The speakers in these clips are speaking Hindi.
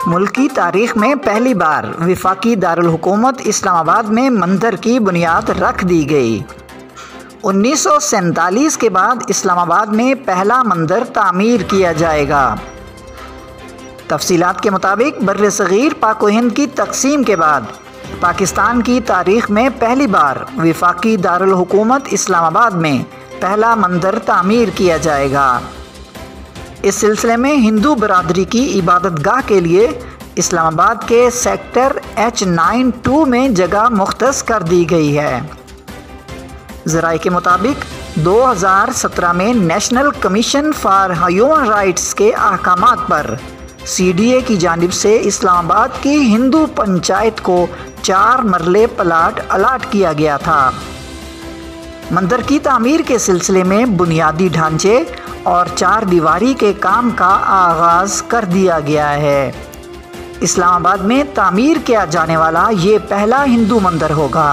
मुल्की तारीख में पहली बार वफाकी दारुल हुकूमत इस्लामाबाद में मंदिर की बुनियाद रख दी गई। 1947 के बाद इस्लामाबाद में पहला मंदिर तामीर किया जाएगा। तफसीलात के मुताबिक बर्र सगीर पाक व हिंद की तकसीम के बाद पाकिस्तान की तारीख में पहली बार वफाकी दारुल हुकूमत इस्लामाबाद में पहला मंदिर तामीर किया जाएगा। इस सिलसिले में हिंदू बरादरी की इबादतगाह के लिए इस्लामाबाद के सेक्टर H92 में जगह मुख्तस कर दी गई है। ज़राए के मुताबिक 2017 में national commission for human rights के अहकामात पर CDA की जानिब से इस्लामाबाद की हिंदू पंचायत को 4 मरले प्लाट अलाट किया गया था। मंदिर की तामीर के सिलसिले में बुनियादी ढांचे और 4 दीवारी के काम का आगाज़ कर दिया गया है। इस्लामाबाद में तामीर किया जाने वाला ये पहला हिंदू मंदिर होगा।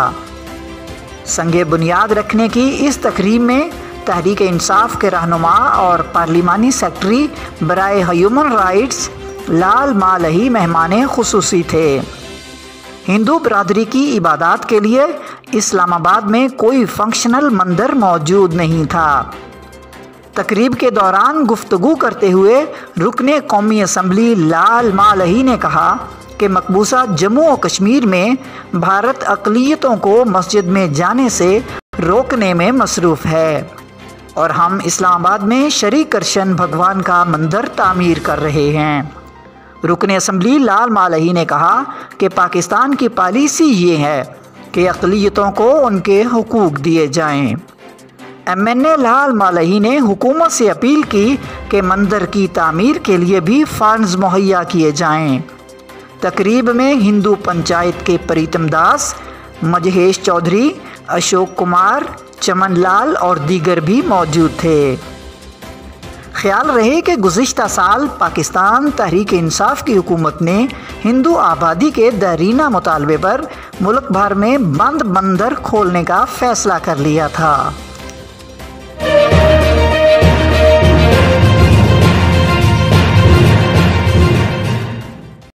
संगे बुनियाद रखने की इस तकरीब में तहरीक इंसाफ के रहनुमा और पार्लिमानी सेक्रेटरी बराए ह्यूमन राइट्स लाल मालही मेहमान खुसूसी थे। हिंदू बरादरी की इबादत के लिए इस्लामाबाद में कोई फंक्शनल मंदिर मौजूद नहीं था। तकरीब के दौरान गुफ्तगू करते हुए रुकने कौमी असम्बली लाल मालही ने कहा कि मकबूसा जम्मू और कश्मीर में भारत अक़लियतों को मस्जिद में जाने से रोकने में मसरूफ़ है और हम इस्लामाबाद में शरी कृष्ण भगवान का मंदिर तामीर कर रहे हैं। रुकने असम्बली लाल मालही ने कहा कि पाकिस्तान की पॉलिसी ये है कि अक़लियतों को उनके हुकूक दिए जाएं। MNA लाल मालही ने हुकूमत से अपील की कि मंदिर की तामीर के लिए भी फंड्स मुहैया किए जाएं। तकरीब में हिंदू पंचायत के प्रीतम दास, मजहेश चौधरी, अशोक कुमार, चमन लाल और दीगर भी मौजूद थे। ख्याल रहे कि गुज़िश्ता साल पाकिस्तान तहरीक इंसाफ की हुकूमत ने हिंदू आबादी के दरीना मुतालबे पर मुल्क भर में बंद मंदिर खोलने का फ़ैसला कर लिया था।